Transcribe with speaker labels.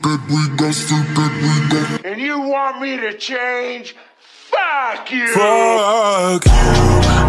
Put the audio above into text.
Speaker 1: And you want me to change? Fuck you!
Speaker 2: Fuck you.